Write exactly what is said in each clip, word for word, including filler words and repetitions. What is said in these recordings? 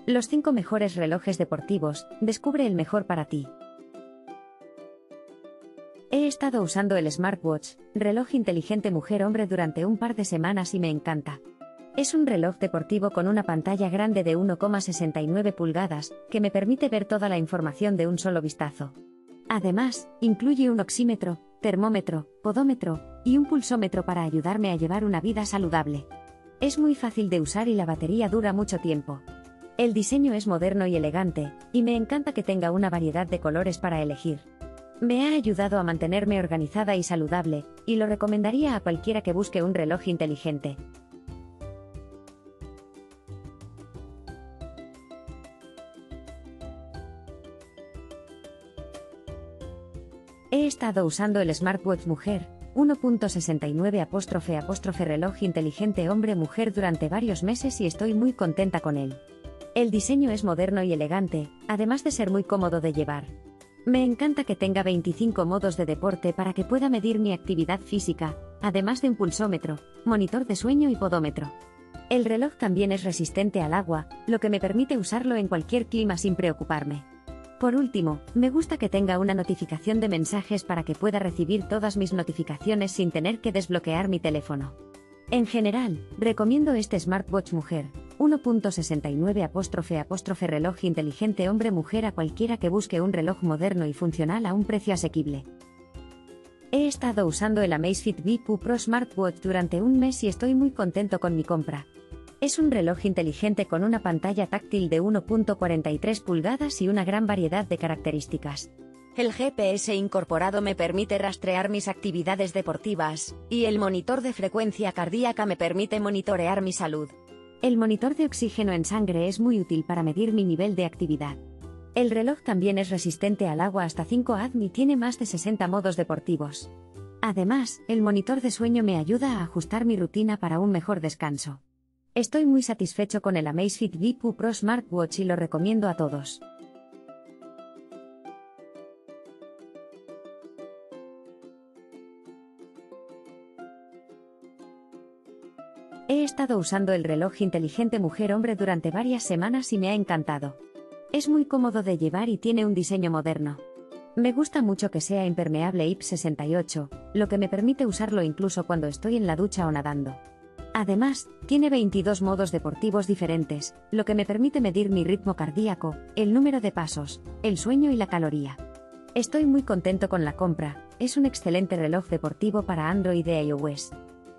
Los cinco mejores relojes deportivos, descubre el mejor para ti. He estado usando el smartwatch, reloj inteligente mujer-hombre durante un par de semanas y me encanta. Es un reloj deportivo con una pantalla grande de uno coma sesenta y nueve pulgadas, que me permite ver toda la información de un solo vistazo. Además, incluye un oxímetro, termómetro, podómetro y un pulsómetro para ayudarme a llevar una vida saludable. Es muy fácil de usar y la batería dura mucho tiempo. El diseño es moderno y elegante, y me encanta que tenga una variedad de colores para elegir. Me ha ayudado a mantenerme organizada y saludable, y lo recomendaría a cualquiera que busque un reloj inteligente. He estado usando el smartwatch mujer, uno coma sesenta y nueve apóstrofe apóstrofe reloj inteligente hombre-mujer durante varios meses y estoy muy contenta con él. El diseño es moderno y elegante, además de ser muy cómodo de llevar. Me encanta que tenga veinticinco modos de deporte para que pueda medir mi actividad física, además de un pulsómetro, monitor de sueño y podómetro. El reloj también es resistente al agua, lo que me permite usarlo en cualquier clima sin preocuparme. Por último, me gusta que tenga una notificación de mensajes para que pueda recibir todas mis notificaciones sin tener que desbloquear mi teléfono. En general, recomiendo este smartwatch mujer, uno coma sesenta y nueve apóstrofe apóstrofe reloj inteligente hombre-mujer a cualquiera que busque un reloj moderno y funcional a un precio asequible. He estado usando el Amazfit Bip U Pro Smartwatch durante un mes y estoy muy contento con mi compra. Es un reloj inteligente con una pantalla táctil de uno coma cuarenta y tres pulgadas y una gran variedad de características. El G P S incorporado me permite rastrear mis actividades deportivas, y el monitor de frecuencia cardíaca me permite monitorear mi salud. El monitor de oxígeno en sangre es muy útil para medir mi nivel de actividad. El reloj también es resistente al agua hasta cinco A D M y tiene más de sesenta modos deportivos. Además, el monitor de sueño me ayuda a ajustar mi rutina para un mejor descanso. Estoy muy satisfecho con el Amazfit Bip U Pro Smartwatch y lo recomiendo a todos. He estado usando el reloj inteligente mujer-hombre durante varias semanas y me ha encantado. Es muy cómodo de llevar y tiene un diseño moderno. Me gusta mucho que sea impermeable I P sesenta y ocho, lo que me permite usarlo incluso cuando estoy en la ducha o nadando. Además, tiene veintidós modos deportivos diferentes, lo que me permite medir mi ritmo cardíaco, el número de pasos, el sueño y la caloría. Estoy muy contento con la compra, es un excelente reloj deportivo para Android e iOS.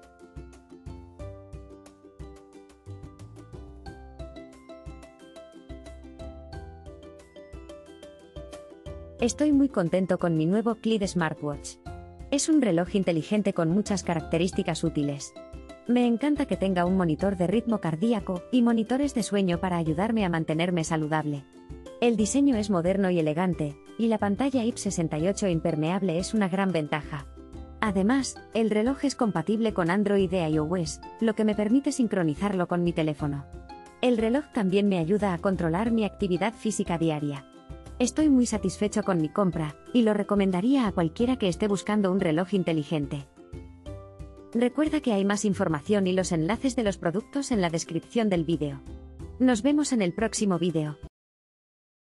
Estoy muy contento con mi nuevo Cleed Smartwatch. Es un reloj inteligente con muchas características útiles. Me encanta que tenga un monitor de ritmo cardíaco y monitores de sueño para ayudarme a mantenerme saludable. El diseño es moderno y elegante, y la pantalla I P sesenta y ocho impermeable es una gran ventaja. Además, el reloj es compatible con Android e iOS, lo que me permite sincronizarlo con mi teléfono. El reloj también me ayuda a controlar mi actividad física diaria. Estoy muy satisfecho con mi compra, y lo recomendaría a cualquiera que esté buscando un reloj inteligente. Recuerda que hay más información y los enlaces de los productos en la descripción del vídeo. Nos vemos en el próximo vídeo.